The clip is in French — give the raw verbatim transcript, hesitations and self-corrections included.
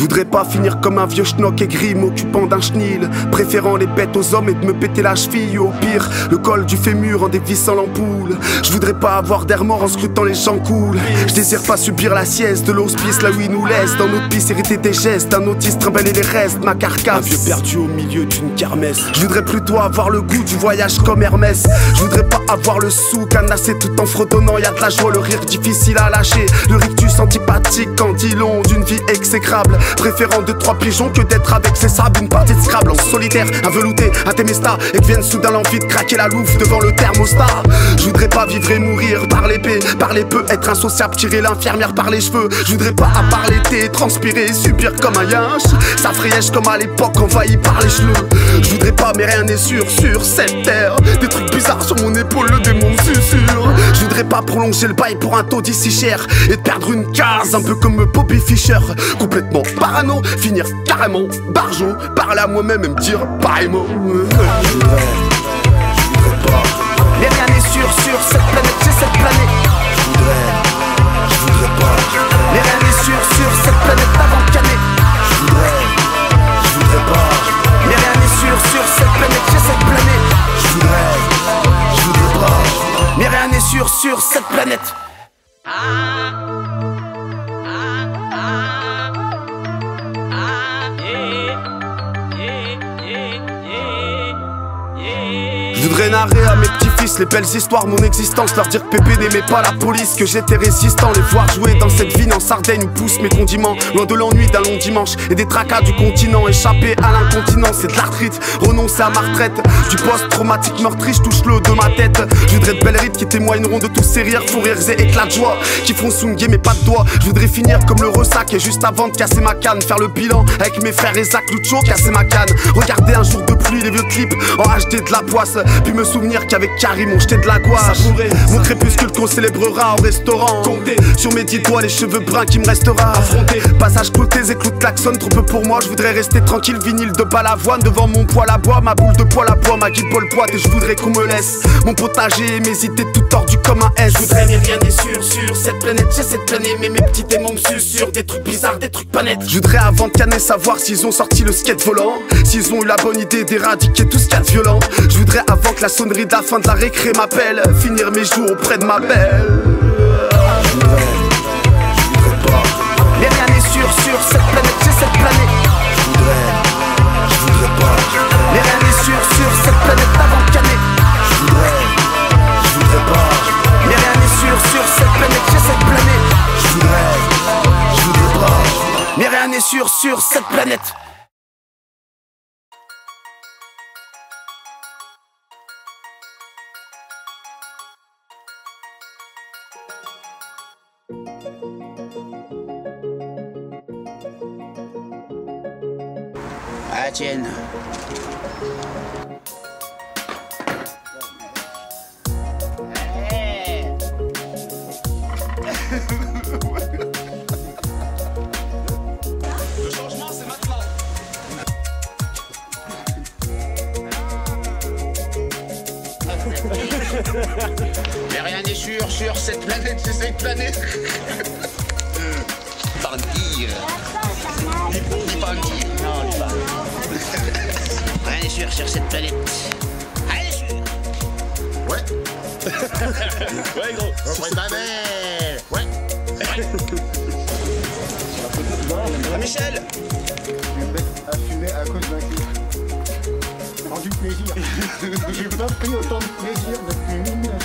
voudrais pas finir comme un vieux schnock aigri m'occupant d'un chenil, préférant les bêtes aux hommes et de me péter la cheville. Au pire, le col du fémur en dévissant l'ampoule. Je voudrais pas avoir d'air mort en scrutant les gens cool. Je désire pas subir la sieste de l'hospice là où il nous laisse. Dans notre piste hériter des gestes d'un autiste trimballer les restes. Ma carcasse, un vieux perdu au milieu d'une kermesse. Je voudrais plutôt avoir le goût du voyage comme Hermès. Je voudrais pas avoir le sou canassé tout en fredonnant. Y'a de la joie, le rire difficile à lâcher, le rictus antipathique quand dit long d'une vie exécrable. Préférant deux trois pigeons que d'être avec ses sables. Une partie de Scrabble en solitaire, un velouté, un Temesta. Et que vienne soudain l'envie de craquer la louve devant le thermostat. Je voudrais pas vivre et mourir par l'épée, parler peu, être insociable, tirer l'infirmière par les cheveux. Je voudrais pas à part l'été, transpirer, subir comme un yinche. Ça frièche comme à l'époque envahi par les cheveux. Je voudrais pas mais rien n'est sûr sur cette terre. Des trucs bizarres sur mon épaule, le démon susurre. Je voudrais pas prolonger le bail pour un taux d'ici cher et de perdre une case un peu comme Bobby Fischer. Complètement parano, finir carrément barjo, parler à moi-même et me dire pareillement. Je voudrais, je voudrais pas. Mais rien n'est sûr sur cette planète, j'ai cette planète. Je voudrais, je voudrais pas. Mais rien n'est sûr sur cette planète avant de canner. Je voudrais, je voudrais pas. Mais rien n'est sûr sur cette planète, j'ai cette planète. Je voudrais, je voudrais pas. Mais rien n'est sûr sur cette planète. Je voudrais narrer à mes petits-fils les belles histoires, mon existence, leur dire que Pépé n'aimait pas la police, que j'étais résistant, les voir jouer dans cette ville en Sardaigne où poussent mes condiments, loin de l'ennui d'un long dimanche et des tracas du continent, échapper à l'incontinence et de l'arthrite, renoncer à ma retraite, du post-traumatique meurtri, je touche le haut de ma tête. Je voudrais de belles rides qui témoigneront de tous ces rires, fous rires et éclats de joie, qui font swinguer mes pas de doigts. Je voudrais finir comme le ressac et juste avant de casser ma canne, faire le bilan avec mes frères et Zach Lucho, casser ma canne, regarder un jour de pluie les vieux clips en H D de la poisse. Puis me souvenir qu'avec Karim on jetait de la gouache. Mon crépuscule qu'on célébrera au restaurant. Compter sur mes dix doigts les cheveux bruns qui me restera. Affronter passage côté et clous de klaxon. Trop peu pour moi, je voudrais rester tranquille. Vinyle de balavoine devant mon poêle à bois. Ma boule de poêle à bois, ma guide Paul Poit. Et je voudrais qu'on me laisse mon potager et mes idées tout tordues comme un S. Je voudrais mais rien n'est sûr sur cette planète. J'ai cette planète mais mes petits démons me susurrent des trucs bizarres, des trucs pas nets. Je voudrais avant de canner savoir s'ils ont sorti le skate volant, s'ils ont eu la bonne idée d'éradiquer tout ce qu'il y a de violent. Je voudrais avant que la sonnerie de la fin de la récré m'appelle, finir mes jours auprès de ma belle. Je voudrais, je voudrais pas. Mais rien n'est sûr sur cette planète, j'ai cette planète. Je voudrais, je voudrais pas. Mais rien n'est sûr sur cette planète avant de canner. Je voudrais, je voudrais pas. Mais rien n'est sûr sur cette planète, j'ai cette planète. Je voudrais, je voudrais pas. Mais rien n'est sûr sur cette planète. À la tienne. Le changement, c'est maintenant. Mais rien n'est sûr sur cette planète, c'est cette planète. Par dire. Dis pas dire. Non, dis pas. Rien n'est sûr sur cette planète. Rien n'est sûr. Ouais. Ouais, gros. Auprès de ma belle. Ouais. Ouais. Ah, Michel. Je vais me mettre à fumer à cause d'un clip. Prends du plaisir. J'ai pas pris autant de plaisir depuis mille neuf cent